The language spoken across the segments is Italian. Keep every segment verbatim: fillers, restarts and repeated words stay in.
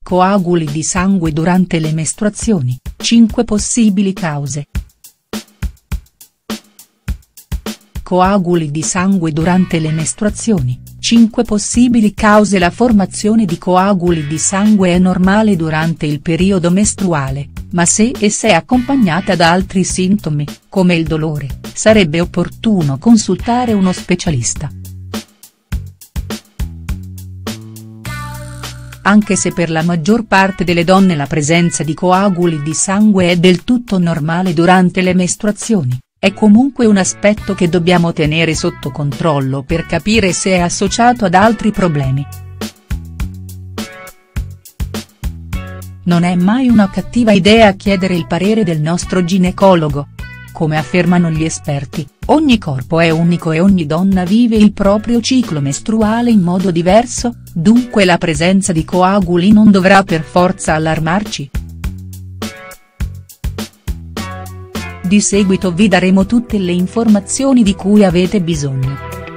Coaguli di sangue durante le mestruazioni, cinque possibili cause. Coaguli di sangue durante le mestruazioni, cinque possibili cause. La formazione di coaguli di sangue è normale durante il periodo mestruale, ma se essa è accompagnata da altri sintomi, come il dolore, sarebbe opportuno consultare uno specialista. Anche se per la maggior parte delle donne la presenza di coaguli di sangue è del tutto normale durante le mestruazioni, è comunque un aspetto che dobbiamo tenere sotto controllo per capire se è associato ad altri problemi. Non è mai una cattiva idea chiedere il parere del nostro ginecologo. Come affermano gli esperti, ogni corpo è unico e ogni donna vive il proprio ciclo mestruale in modo diverso, dunque la presenza di coaguli non dovrà per forza allarmarci. Di seguito vi daremo tutte le informazioni di cui avete bisogno.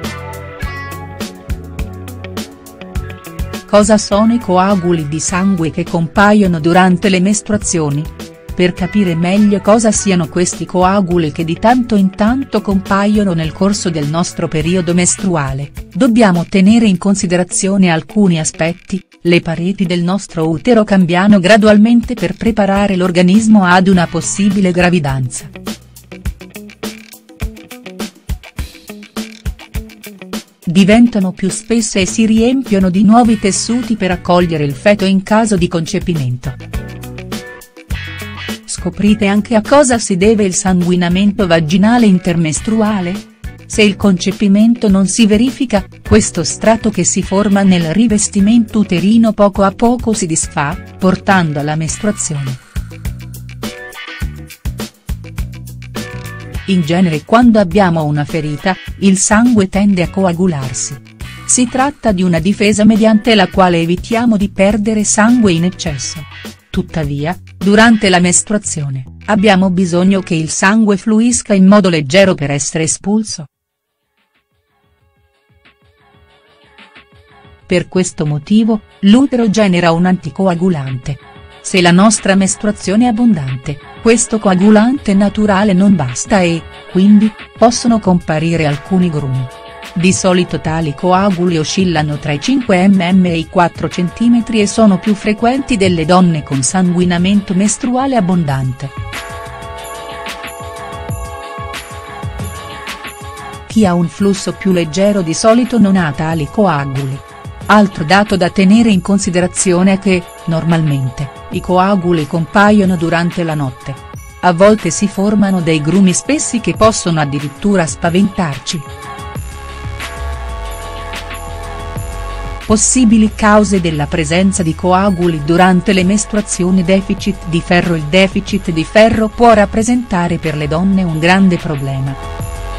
Cosa sono i coaguli di sangue che compaiono durante le mestruazioni? Per capire meglio cosa siano questi coaguli che di tanto in tanto compaiono nel corso del nostro periodo mestruale, dobbiamo tenere in considerazione alcuni aspetti. Le pareti del nostro utero cambiano gradualmente per preparare l'organismo ad una possibile gravidanza. Diventano più spesse e si riempiono di nuovi tessuti per accogliere il feto in caso di concepimento. Scoprite anche a cosa si deve il sanguinamento vaginale intermestruale? Se il concepimento non si verifica, questo strato che si forma nel rivestimento uterino poco a poco si disfà, portando alla mestruazione. In genere quando abbiamo una ferita, il sangue tende a coagularsi. Si tratta di una difesa mediante la quale evitiamo di perdere sangue in eccesso. Tuttavia, durante la mestruazione, abbiamo bisogno che il sangue fluisca in modo leggero per essere espulso. Per questo motivo, l'utero genera un anticoagulante. Se la nostra mestruazione è abbondante, questo coagulante naturale non basta e, quindi, possono comparire alcuni grumi. Di solito tali coaguli oscillano tra i cinque millimetri e i quattro centimetri e sono più frequenti delle donne con sanguinamento mestruale abbondante. Chi ha un flusso più leggero di solito non ha tali coaguli. Altro dato da tenere in considerazione è che, normalmente, i coaguli compaiono durante la notte. A volte si formano dei grumi spessi che possono addirittura spaventarci. Possibili cause della presenza di coaguli durante le mestruazioni. Deficit di ferro. Il deficit di ferro può rappresentare per le donne un grande problema.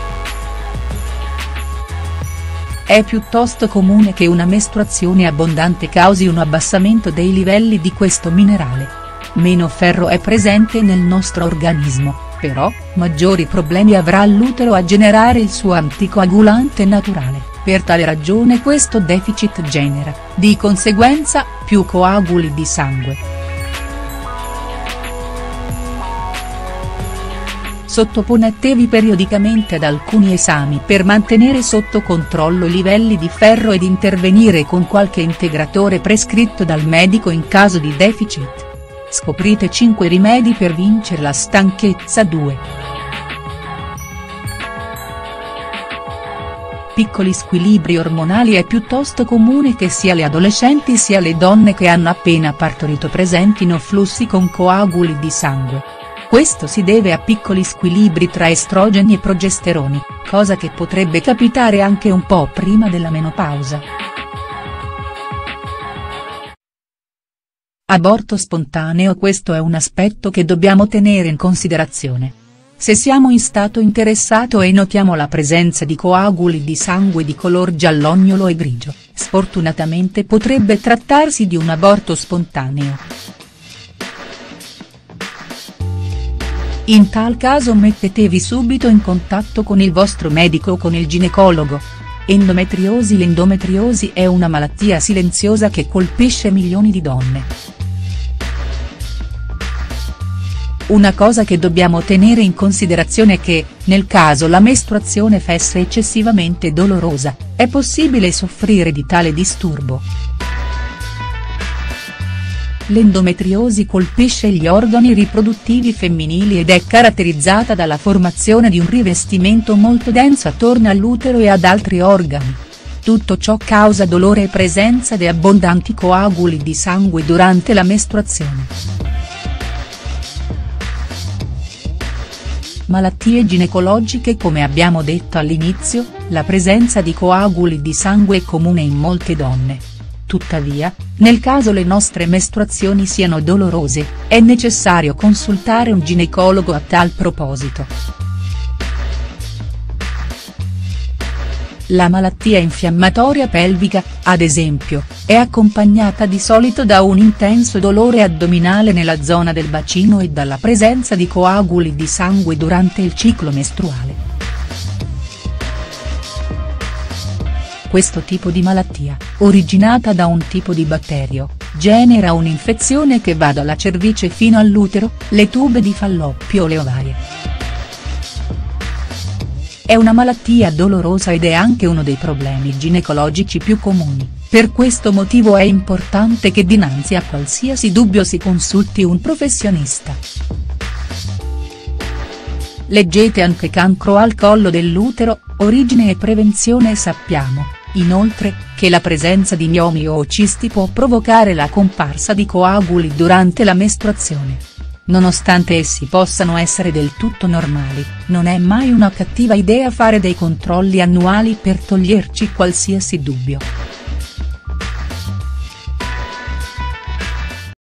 È piuttosto comune che una mestruazione abbondante causi un abbassamento dei livelli di questo minerale. Meno ferro è presente nel nostro organismo, però, maggiori problemi avrà l'utero a generare il suo anticoagulante naturale, per tale ragione questo deficit genera, di conseguenza, più coaguli di sangue. Sottoponetevi periodicamente ad alcuni esami per mantenere sotto controllo i livelli di ferro ed intervenire con qualche integratore prescritto dal medico in caso di deficit. Scoprite cinque rimedi per vincere la stanchezza. due. Piccoli squilibri ormonali. È piuttosto comune che sia le adolescenti sia le donne che hanno appena partorito presentino flussi con coaguli di sangue. Questo si deve a piccoli squilibri tra estrogeni e progesteroni, cosa che potrebbe capitare anche un po' prima della menopausa. Aborto spontaneo. Questo è un aspetto che dobbiamo tenere in considerazione. Se siamo in stato interessato e notiamo la presenza di coaguli di sangue di color giallognolo e grigio, sfortunatamente potrebbe trattarsi di un aborto spontaneo. In tal caso mettetevi subito in contatto con il vostro medico o con il ginecologo. Endometriosi. L'endometriosi è una malattia silenziosa che colpisce milioni di donne. Una cosa che dobbiamo tenere in considerazione è che, nel caso la mestruazione fosse eccessivamente dolorosa, è possibile soffrire di tale disturbo. L'endometriosi colpisce gli organi riproduttivi femminili ed è caratterizzata dalla formazione di un rivestimento molto denso attorno all'utero e ad altri organi. Tutto ciò causa dolore e presenza di abbondanti coaguli di sangue durante la mestruazione. Malattie ginecologiche. Come abbiamo detto all'inizio, la presenza di coaguli di sangue è comune in molte donne. Tuttavia, nel caso le nostre mestruazioni siano dolorose, è necessario consultare un ginecologo a tal proposito. La malattia infiammatoria pelvica, ad esempio, è accompagnata di solito da un intenso dolore addominale nella zona del bacino e dalla presenza di coaguli di sangue durante il ciclo mestruale. Questo tipo di malattia, originata da un tipo di batterio, genera un'infezione che va dalla cervice fino all'utero, le tube di Falloppio o le ovarie. È una malattia dolorosa ed è anche uno dei problemi ginecologici più comuni, per questo motivo è importante che dinanzi a qualsiasi dubbio si consulti un professionista. Leggete anche cancro al collo dell'utero, origine e prevenzione. Sappiamo, inoltre, che la presenza di miomi o cisti può provocare la comparsa di coaguli durante la mestruazione. Nonostante essi possano essere del tutto normali, non è mai una cattiva idea fare dei controlli annuali per toglierci qualsiasi dubbio.